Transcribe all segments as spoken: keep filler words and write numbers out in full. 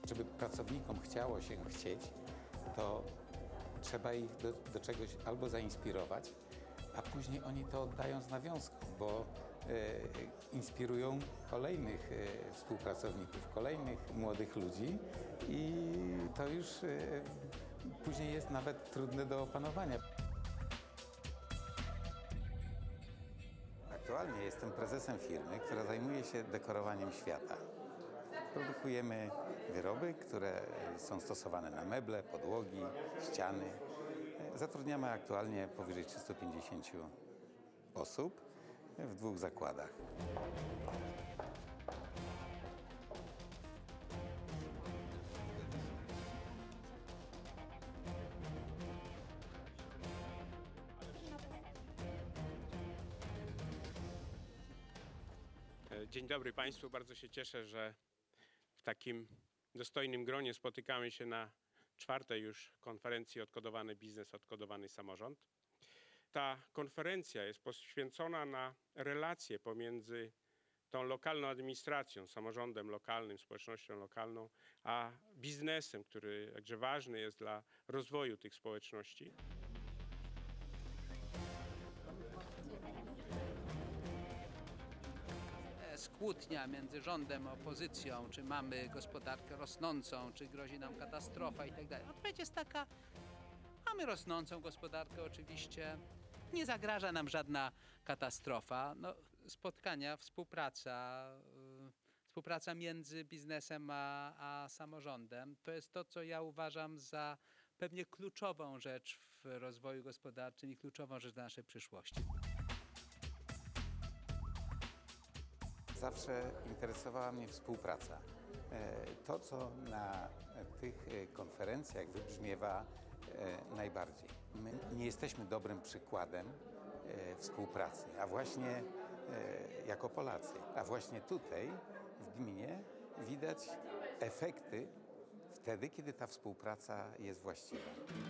żeby pracownikom chciało się chcieć, to trzeba ich do, do czegoś albo zainspirować, a później oni to oddają z nawiązką, bo e, inspirują kolejnych e, współpracowników, kolejnych młodych ludzi i to już e, później jest nawet trudne do opanowania. Aktualnie jestem prezesem firmy, która zajmuje się dekorowaniem świata. Produkujemy wyroby, które są stosowane na meble, podłogi, ściany. Zatrudniamy aktualnie powyżej trzystu pięćdziesięciu osób w dwóch zakładach. Dzień dobry Państwu. Bardzo się cieszę, że w takim dostojnym gronie spotykamy się na czwartej już konferencji Odkodowany biznes, odkodowany samorząd. Ta konferencja jest poświęcona na relacje pomiędzy tą lokalną administracją, samorządem lokalnym, społecznością lokalną, a biznesem, który jakże ważny jest dla rozwoju tych społeczności. Skłótnia między rządem a opozycją, czy mamy gospodarkę rosnącą, czy grozi nam katastrofa i tak dalej. Odpowiedź jest taka, mamy rosnącą gospodarkę oczywiście, nie zagraża nam żadna katastrofa. No, spotkania, współpraca, yy, współpraca między biznesem a, a samorządem, to jest to, co ja uważam za pewnie kluczową rzecz w rozwoju gospodarczym i kluczową rzecz dla naszej przyszłości. Zawsze interesowała mnie współpraca. To, co na tych konferencjach wybrzmiewa najbardziej. My nie jesteśmy dobrym przykładem współpracy, a właśnie jako Polacy. A właśnie tutaj w gminie widać efekty wtedy, kiedy ta współpraca jest właściwa.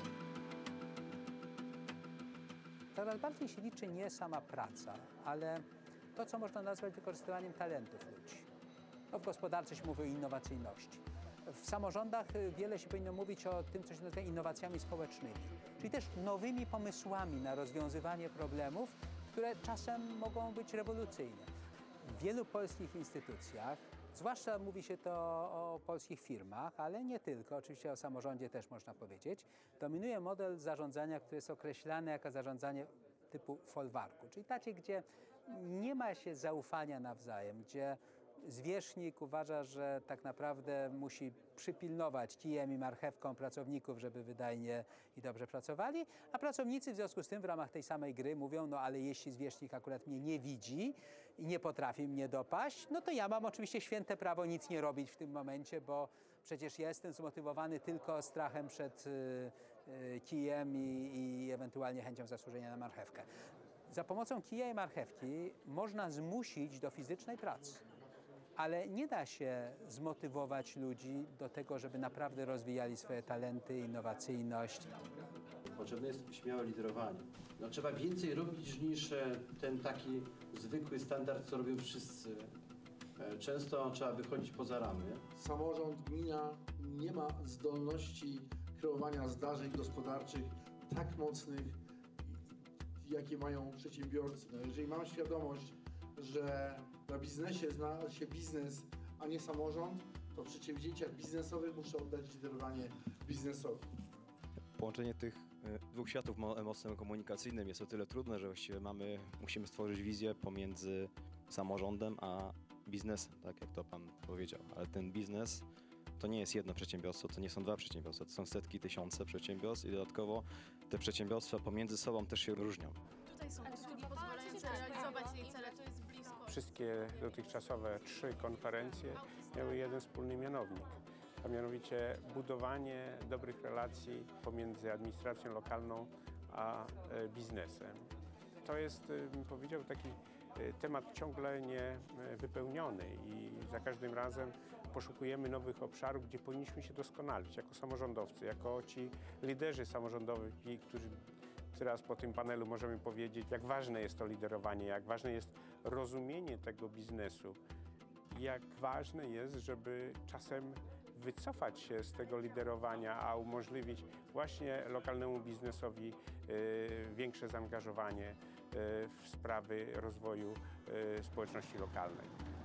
Coraz bardziej się liczy nie sama praca, ale to, co można nazwać wykorzystywaniem talentów ludzi. No, w gospodarce się mówi o innowacyjności. W samorządach wiele się powinno mówić o tym, co się nazywa innowacjami społecznymi, czyli też nowymi pomysłami na rozwiązywanie problemów, które czasem mogą być rewolucyjne. W wielu polskich instytucjach, zwłaszcza mówi się to o polskich firmach, ale nie tylko, oczywiście o samorządzie też można powiedzieć, dominuje model zarządzania, który jest określany jako zarządzanie typu folwarku, czyli takie, gdzie nie ma się zaufania nawzajem, gdzie zwierzchnik uważa, że tak naprawdę musi przypilnować kijem i marchewką pracowników, żeby wydajnie i dobrze pracowali, a pracownicy w związku z tym w ramach tej samej gry mówią, no ale jeśli zwierzchnik akurat mnie nie widzi i nie potrafi mnie dopaść, no to ja mam oczywiście święte prawo nic nie robić w tym momencie, bo przecież ja jestem zmotywowany tylko strachem przed y, y, kijem i, i ewentualnie chęcią zasłużenia na marchewkę. Za pomocą kija i marchewki można zmusić do fizycznej pracy. Ale nie da się zmotywować ludzi do tego, żeby naprawdę rozwijali swoje talenty, innowacyjność. Potrzebne jest śmiałe liderowanie. No, trzeba więcej robić niż ten taki zwykły standard, co robią wszyscy. Często trzeba wychodzić poza ramy. Samorząd, gmina nie ma zdolności kreowania zdarzeń gospodarczych tak mocnych, jakie mają przedsiębiorcy. No, jeżeli mam świadomość, że na biznesie znalazł się biznes, a nie samorząd, to w przedsięwzięciach biznesowych muszę oddać liderowanie biznesowi. Połączenie tych dwóch światów mocno komunikacyjnym jest o tyle trudne, że właściwie mamy, musimy stworzyć wizję pomiędzy samorządem a biznesem, tak jak to Pan powiedział. Ale ten biznes to nie jest jedno przedsiębiorstwo, to nie są dwa przedsiębiorstwa, to są setki, tysiące przedsiębiorstw i dodatkowo te przedsiębiorstwa pomiędzy sobą też się różnią. Tutaj są usługi pozwalające realizować jej cele, to jest blisko. Wszystkie dotychczasowe trzy konferencje miały jeden wspólny mianownik, a mianowicie budowanie dobrych relacji pomiędzy administracją lokalną a biznesem. To jest, bym powiedział, taki temat ciągle niewypełniony i za każdym razem poszukujemy nowych obszarów, gdzie powinniśmy się doskonalić jako samorządowcy, jako ci liderzy samorządowi, którzy teraz po tym panelu możemy powiedzieć, jak ważne jest to liderowanie, jak ważne jest rozumienie tego biznesu, jak ważne jest, żeby czasem wycofać się z tego liderowania, a umożliwić właśnie lokalnemu biznesowi y, większe zaangażowanie y, w sprawy rozwoju y, społeczności lokalnej.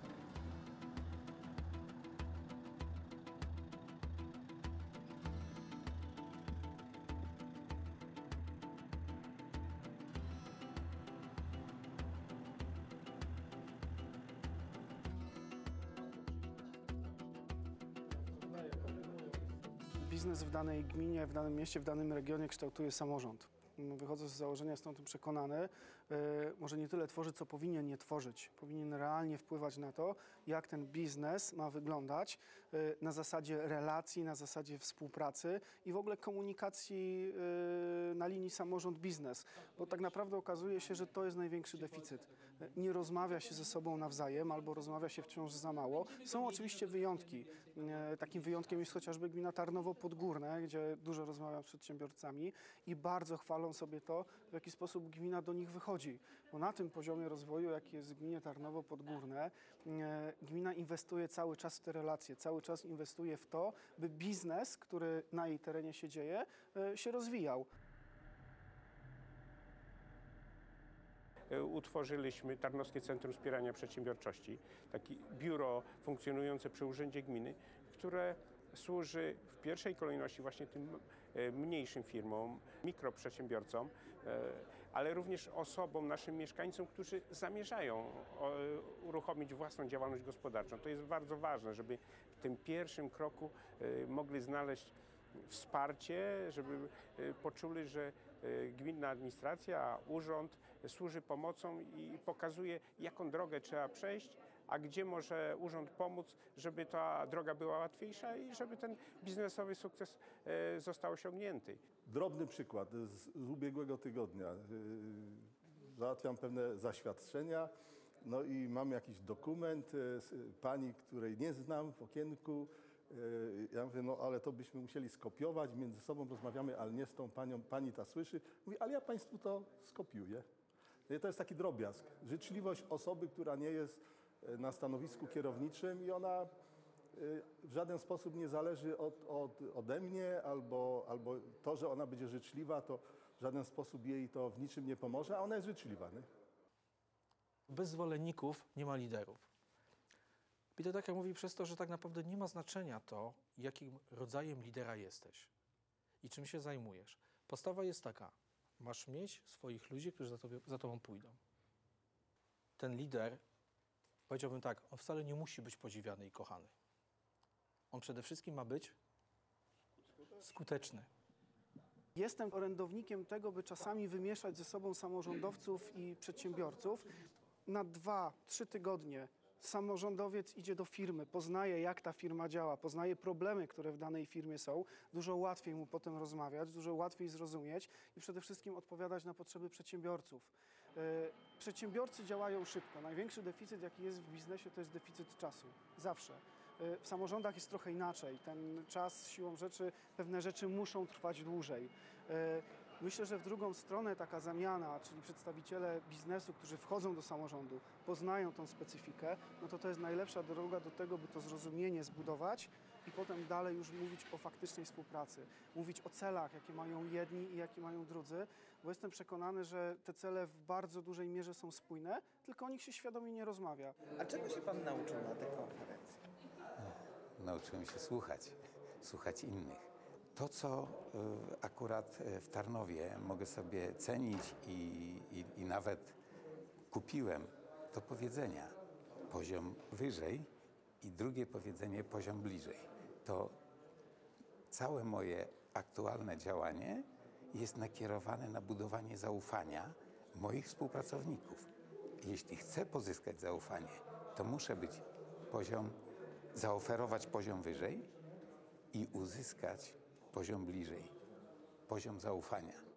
Biznes w danej gminie, w danym mieście, w danym regionie kształtuje samorząd. Wychodzę z założenia, jestem o tym przekonany, e, może nie tyle tworzy, co powinien nie tworzyć. Powinien realnie wpływać na to, jak ten biznes ma wyglądać e, na zasadzie relacji, na zasadzie współpracy i w ogóle komunikacji e, na linii samorząd-biznes. Bo tak naprawdę okazuje się, że to jest największy deficyt. E, nie rozmawia się ze sobą nawzajem albo rozmawia się wciąż za mało. Są oczywiście wyjątki. E, takim wyjątkiem jest chociażby gmina Tarnowo Podgórne, gdzie dużo rozmawiam z przedsiębiorcami i bardzo chwalą sobie to, w jaki sposób gmina do nich wychodzi. Bo na tym poziomie rozwoju, jaki jest w gminie Tarnowo Podgórne, e, gmina inwestuje cały czas w te relacje, cały czas inwestuje w to, by biznes, który na jej terenie się dzieje, e, się rozwijał. Utworzyliśmy Tarnowskie Centrum Wspierania Przedsiębiorczości, takie biuro funkcjonujące przy Urzędzie Gminy, które służy w pierwszej kolejności właśnie tym mniejszym firmom, mikroprzedsiębiorcom, ale również osobom, naszym mieszkańcom, którzy zamierzają uruchomić własną działalność gospodarczą. To jest bardzo ważne, żeby w tym pierwszym kroku mogli znaleźć wsparcie, żeby poczuli, że gminna administracja, urząd służy pomocą i pokazuje, jaką drogę trzeba przejść, a gdzie może urząd pomóc, żeby ta droga była łatwiejsza i żeby ten biznesowy sukces został osiągnięty. Drobny przykład z, z ubiegłego tygodnia. Załatwiam pewne zaświadczenia, no i mam jakiś dokument pani, której nie znam, w okienku. Ja mówię, no ale to byśmy musieli skopiować, między sobą rozmawiamy, ale nie z tą panią, pani ta słyszy. Mówi, ale ja państwu to skopiuję. I to jest taki drobiazg. Życzliwość osoby, która nie jest na stanowisku kierowniczym i ona w żaden sposób nie zależy od, od, ode mnie, albo, albo to, że ona będzie życzliwa, to w żaden sposób jej to w niczym nie pomoże, a ona jest życzliwa. Nie? Bez zwolenników nie ma liderów. Peter Drucker mówi przez to, że tak naprawdę nie ma znaczenia to, jakim rodzajem lidera jesteś i czym się zajmujesz. Podstawa jest taka, masz mieć swoich ludzi, którzy za, tobie, za tobą pójdą. Ten lider, powiedziałbym tak, on wcale nie musi być podziwiany i kochany. On przede wszystkim ma być skuteczny. Jestem orędownikiem tego, by czasami wymieszać ze sobą samorządowców i przedsiębiorców. Na dwa, trzy tygodnie samorządowiec idzie do firmy, poznaje, jak ta firma działa, poznaje problemy, które w danej firmie są. Dużo łatwiej mu potem rozmawiać, dużo łatwiej zrozumieć i przede wszystkim odpowiadać na potrzeby przedsiębiorców. Yy, przedsiębiorcy działają szybko. Największy deficyt, jaki jest w biznesie, to jest deficyt czasu. Zawsze. Yy, w samorządach jest trochę inaczej. Ten czas, siłą rzeczy, pewne rzeczy muszą trwać dłużej. Yy, Myślę, że w drugą stronę taka zamiana, czyli przedstawiciele biznesu, którzy wchodzą do samorządu, poznają tą specyfikę, no to to jest najlepsza droga do tego, by to zrozumienie zbudować i potem dalej już mówić o faktycznej współpracy. Mówić o celach, jakie mają jedni i jakie mają drudzy, bo jestem przekonany, że te cele w bardzo dużej mierze są spójne, tylko o nich się świadomie nie rozmawia. A czego się pan nauczył na tej konferencji? Nauczyłem się słuchać, słuchać innych. To, co y, akurat w Tarnowie mogę sobie cenić i, i, i nawet kupiłem, to powiedzenia poziom wyżej i drugie powiedzenie poziom bliżej. To całe moje aktualne działanie jest nakierowane na budowanie zaufania moich współpracowników. Jeśli chcę pozyskać zaufanie, to muszę być poziom, zaoferować poziom wyżej i uzyskać poziom bliżej, poziom zaufania.